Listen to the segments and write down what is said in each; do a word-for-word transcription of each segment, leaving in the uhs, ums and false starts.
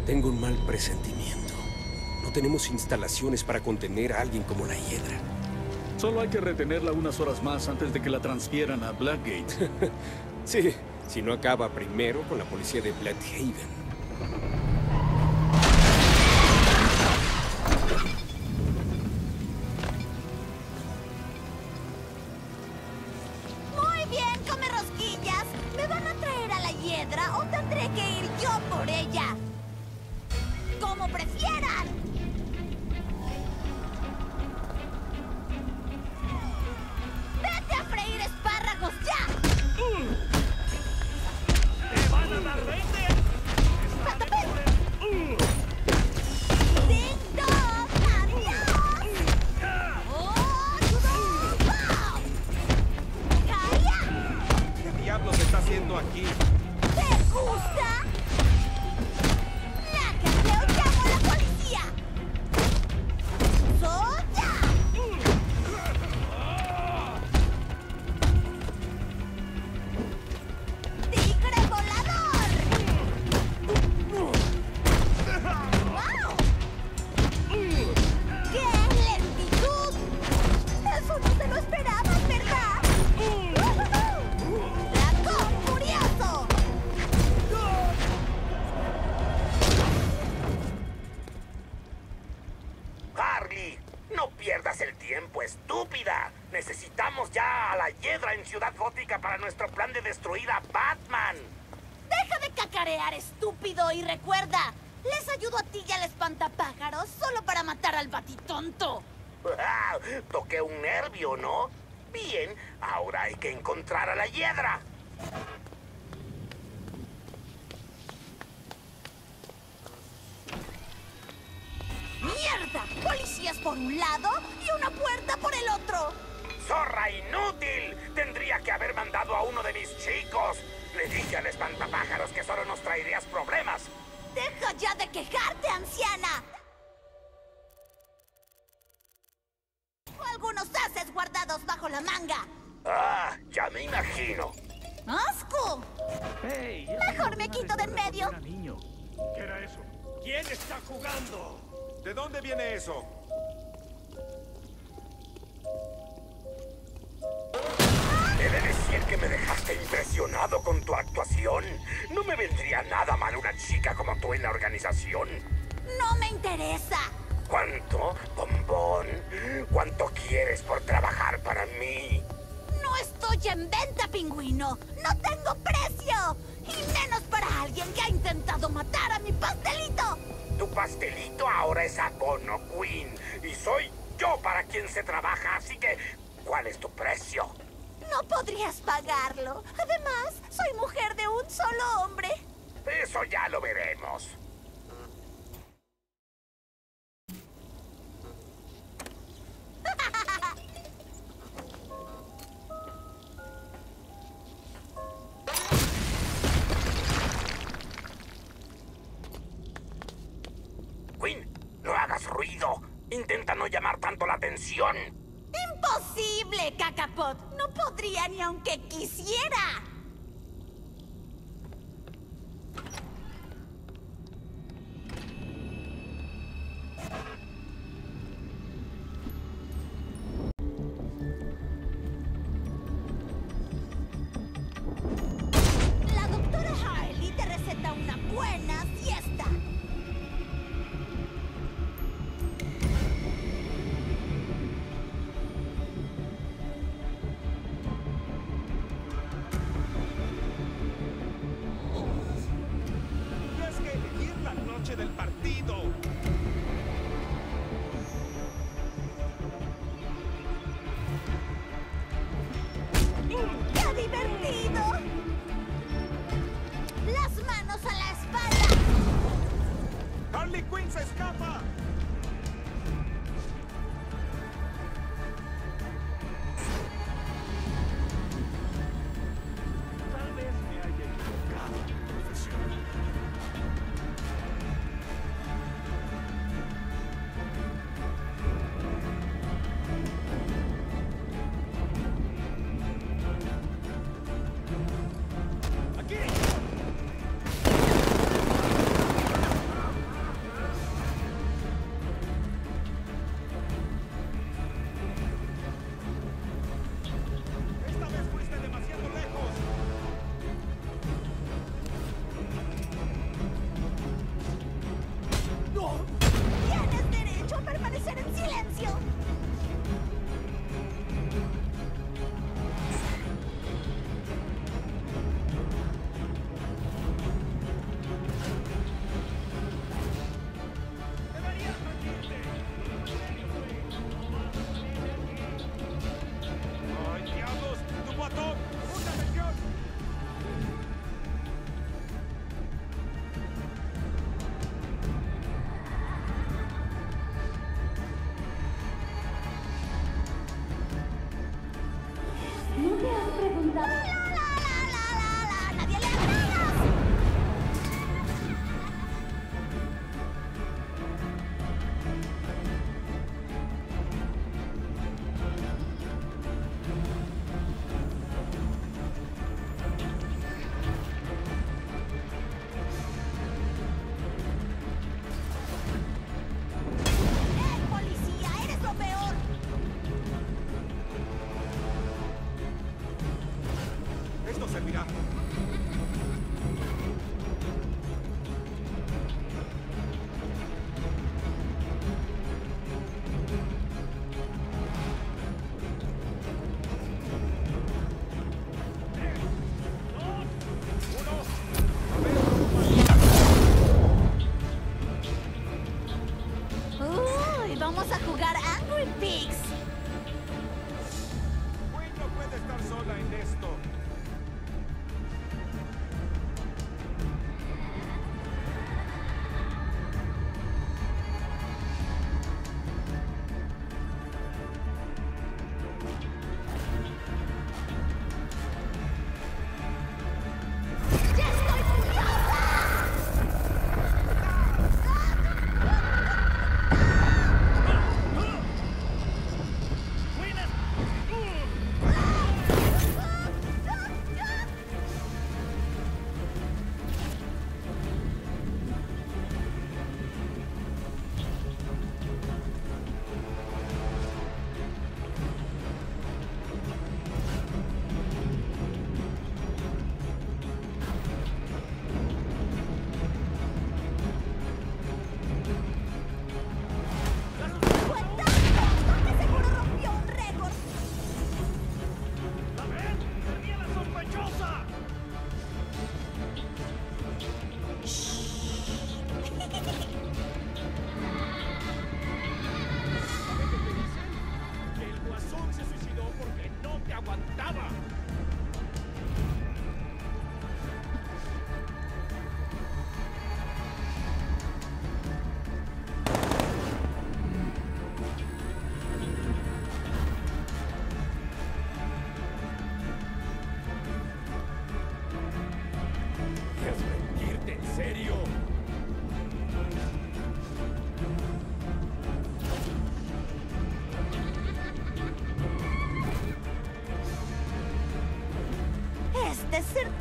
Tengo un mal presentimiento. No tenemos instalaciones para contener a alguien como la Hiedra. Solo hay que retenerla unas horas más antes de que la transfieran a Blackgate. Sí, si no acaba primero con la policía de Blüdhaven. Muy bien, come rosquillas. ¿Me van a traer a la Hiedra o tendré que ir yo por ella? ¡Como prefieran! ¡Vete a freír espárragos ya! ¡Te van a dar veinte! ¡Patapé! ¡Ding dong! ¡Adiós! ¡Oh, no! ¡Wow! ¡Calla! ¿Qué diablos está haciendo aquí? ¿Te gusta? ¡Lácate o llamo a la policía! ¡Soya! ¡Tigre volador! ¡Wow! ¡Qué lentitud! Eso no te lo esperabas, ¿verdad? ¡Dragón furioso! ¡Harley! ¡No pierdas el tiempo, estúpida! Necesitamos ya a la Hiedra en Ciudad Gótica para nuestro plan de destruir a Batman. ¡Deja de cacarear, estúpido! Y recuerda, les ayudo a ti y al espantapájaros solo para matar al batitonto. Ah, toqué un nervio, ¿no? Bien, ahora hay que encontrar a la Hiedra. ¡Mierda! Policías por un lado y una puerta por el otro. ¡Zorra inútil! Tendría que haber mandado a uno de mis chicos. Le dije al espantapájaros que solo nos traerías problemas. ¡Deja ya de quejarte, anciana! O algunos haces guardados bajo la manga. Ah, ya me imagino. ¡Asco! ¡Hey! Mejor me quito de en medio. Era niño. ¿Qué era eso? ¿Quién está jugando? ¿De dónde viene eso? He de decir que me dejaste impresionado con tu actuación. No me vendría nada mal una chica como tú en la organización. No me interesa. ¿Cuánto, bombón? ¿Cuánto quieres por trabajar para mí? No estoy en venta, pingüino. No tengo precio. Y menos para alguien que ha intentado matar a mi pastelito. Tu pastelito ahora es abono, Queen. Y soy yo para quien se trabaja, así que ¿cuál es tu precio? No podrías pagarlo. Además, soy mujer de un solo hombre. Eso ya lo veremos. Queen, no hagas ruido. Intenta no llamar tanto la atención. ¡Imposible, Cacapot! No podría ni aunque quisiera. La doctora Harley te receta una buena siesta. Tienes que elegir la noche del partido. ¡Qué divertido! ¡Las manos a la espalda! ¡Harley Quinn se escapa! Tal vez me haya equivocado, profesor. ¡Aquí!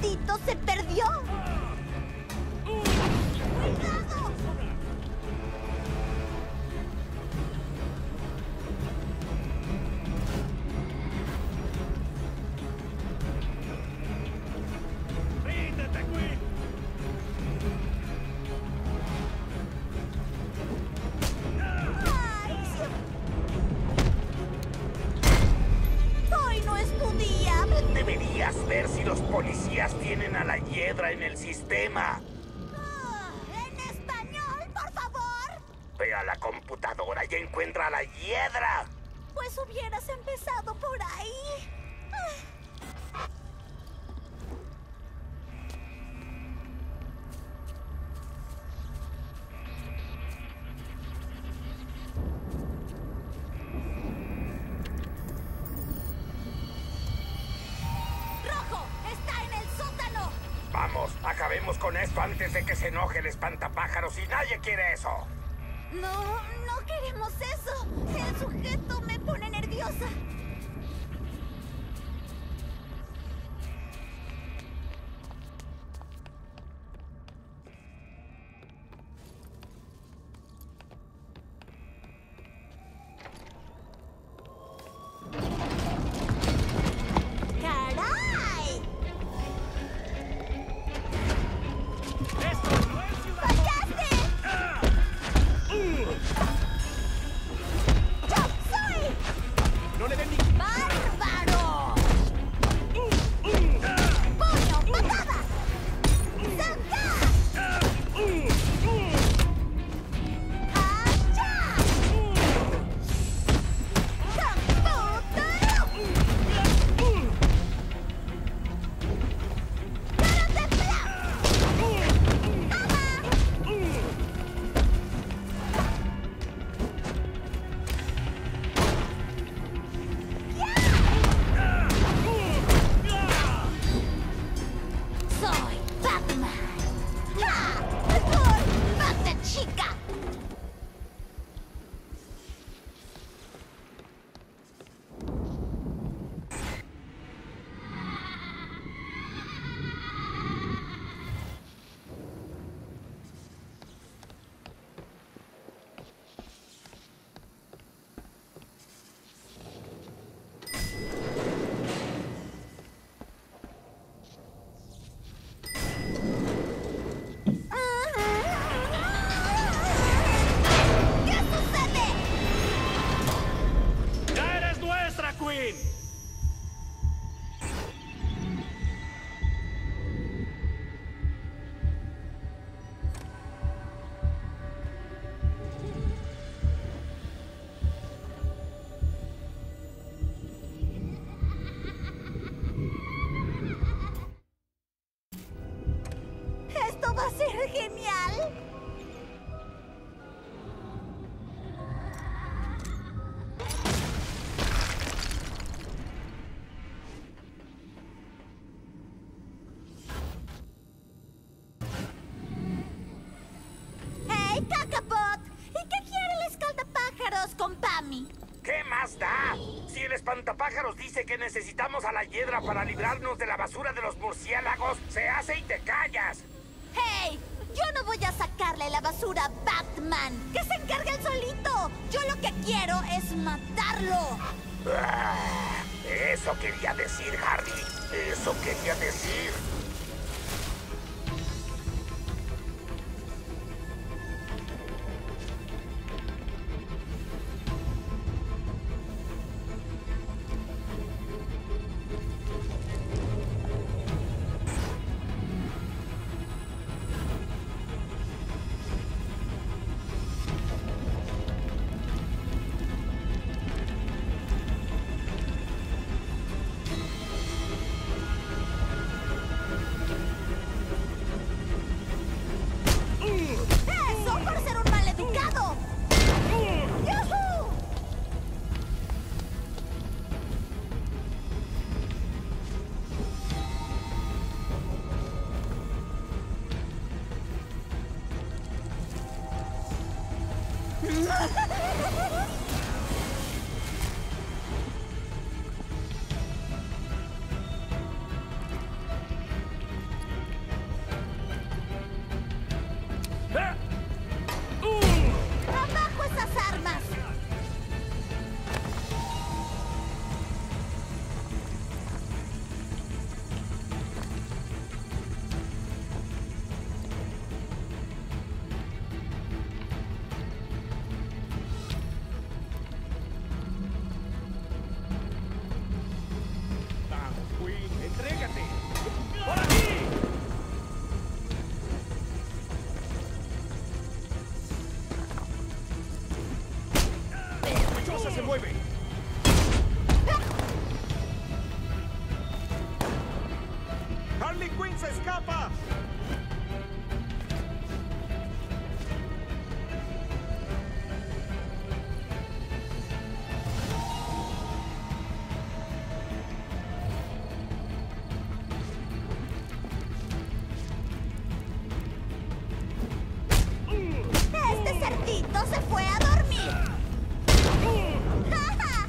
maldito se perdió! ¡Cuidado! ¡Ríndete, Queen! ¡Ay! ¡Hoy no es tu día! Deberías ver si los policías tienen a la hiedra en el sistema. Ah, ¿en español, por favor? Ve a la computadora y encuentra a la hiedra. Pues hubieras empezado por ahí. Ah. ¡Rojo! ¡Está en el sótano! Vamos, acabemos con esto antes de que se enoje el espantapájaros y nadie quiere eso. No, no queremos eso. El sujeto me pone nerviosa. ¡Caray! ¡Esto no es ciudad! ¡Fallaste! ¡Yo soy! ¡No le den ni... ¡Bárbaro! ¡Puño! ¡Patada! ¡Saca! ¡Hacha! ¡Computero! ¡Cara de pla! ¡Soy Batman! ¡Ja! ¡Mejor! ¡Bate, chica! ¿Qué sucede? ¡Ya eres nuestra, Queen! Esto va a ser genial. ¡Hey, Cacapot! ¿Y qué quiere el escaldapájaros con Pami? ¿Qué más da? Si el espantapájaros dice que necesitamos a la hiedra para librarnos de la basura de los murciélagos, se hace y te callas. ¡Hey! Yo no voy a sacarle la basura a Batman. ¡Que se encargue él solito! Yo lo que quiero es matarlo. Ah, eso quería decir, Harry. Eso quería decir. cerdito se fue a dormir. ¡Ja, ja!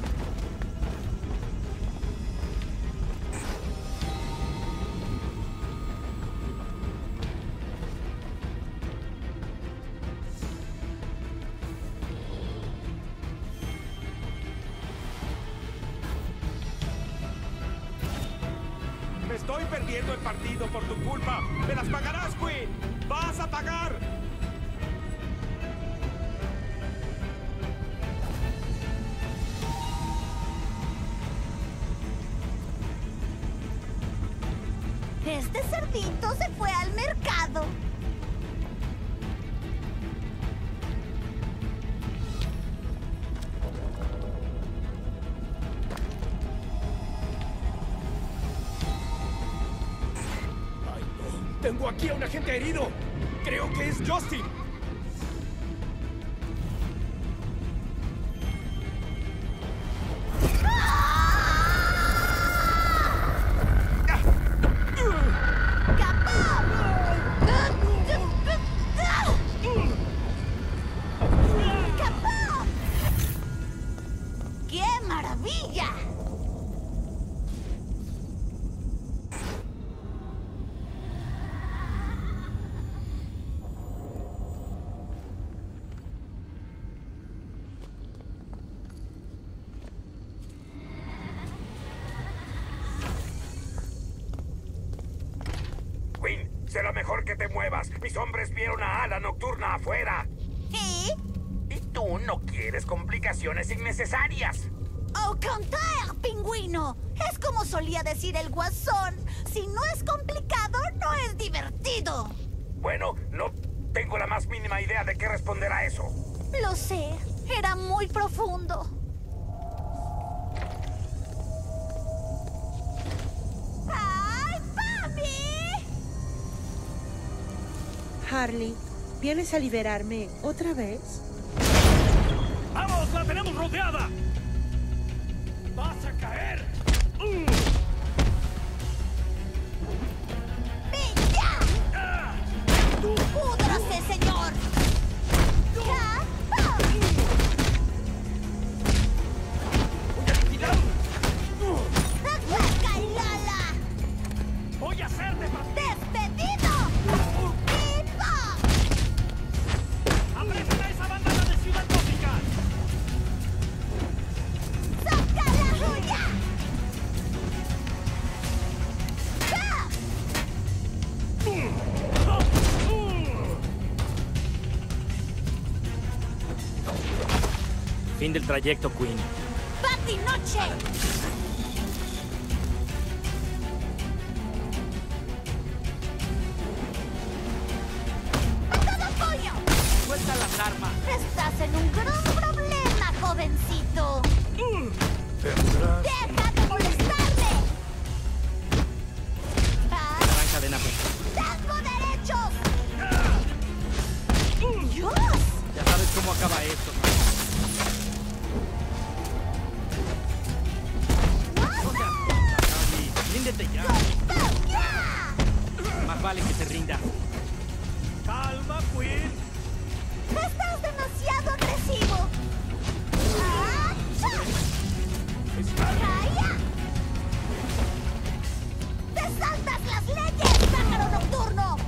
Me estoy perdiendo el partido por tu culpa. ¡Me las pagarás, Queen! ¡Vas a pagar! Este cerdito se fue al mercado. ¡Ay, no! ¡Tengo aquí a un agente herido! ¡Creo que es Justin! ¡Qué maravilla! Queen, será mejor que te muevas. Mis hombres vieron a Ala Nocturna afuera. ¿Y? Y tú no quieres complicaciones innecesarias. ¡Au contraire, pingüino! Es como solía decir el guasón. Si no es complicado, no es divertido. Bueno, no tengo la más mínima idea de qué responder a eso. Lo sé. Era muy profundo. ¡Ay, papi! Harley, ¿vienes a liberarme otra vez? ¡Vamos! ¡La tenemos rodeada! ¡Vas a caer! ¡Uh! ¡Pilla! ¡Ah! ¡Púdrase, señor! ¡Ya! ¡Ah! ¡Ataca, Lala! ¡Voy a hacerte pa... ¡Despedido! ¡Pipa! ¡Apresten a esa bandana de Ciudad Gótica! ¡Saca la huya! ¡Ah! Fin del trayecto, Queen. ¡Patinoche! ¡A todo pollo! ¡Suelta las armas! Estás en un gran problema, jovencito. Tendrás... ¡Deja de molestarme! ¡Ah! Gran cadena perfecta. ¡Tengo derechos! ¡Dios! Ya sabes cómo acaba esto. Harley, ríndete ya. ¡Ya! Más vale que te rinda. ¡Calma, Queen! ¡Estás demasiado agresivo! ¡Ah! ¡Calla! ¡Te saltas las leyes, pájaro nocturno!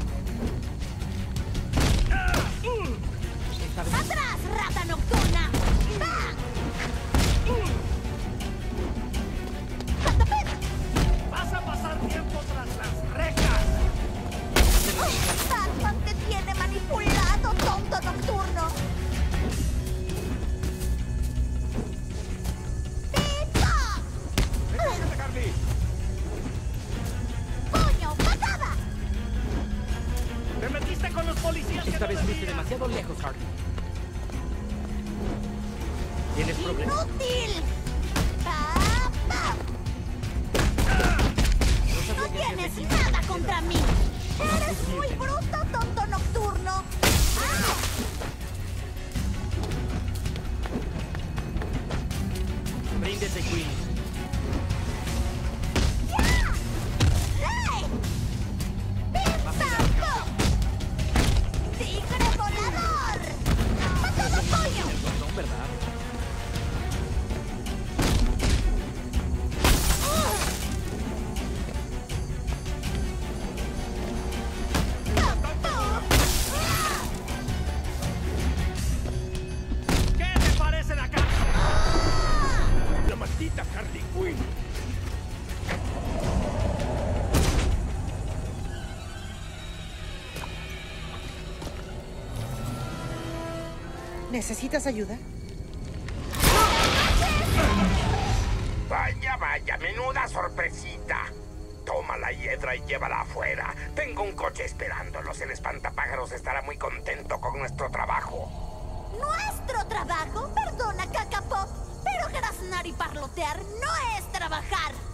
Esta vez ¡Atrás, rata nocturna! ¡Va! ¡Catapet! ¡Vas a pasar tiempo tras las rejas! ¡Batman te tiene manipulado, tonto nocturno! ¡Pipa! ¡Recógete, Harley! ¡Puño, patada! ¡Te metiste con los policías! que Esta no vez fuiste debías! demasiado lejos, Harley. ¿Tienes problemas? ¡Inútil! ¡Ah, pa! No sabía ¡No que hacías tienes equipo. nada contra mí! ¡Eres muy bruto, tonto nocturno! ¡Ah! Ríndete, Queen. ¡Ya! ¡Hey! ¡Pim, pam, pum! ¡Tigre volador! ¡A todo ¿verdad? ¿Qué te parece la cara? La maldita Harley Quinn. ¿Necesitas ayuda? Vaya, vaya, menuda sorpresita. Toma la hiedra y llévala afuera. Tengo un coche esperándolos. El espantapájaros estará muy contento con nuestro trabajo. ¿Nuestro trabajo? Perdona, Cacapop, pero graznar y parlotear no es trabajar.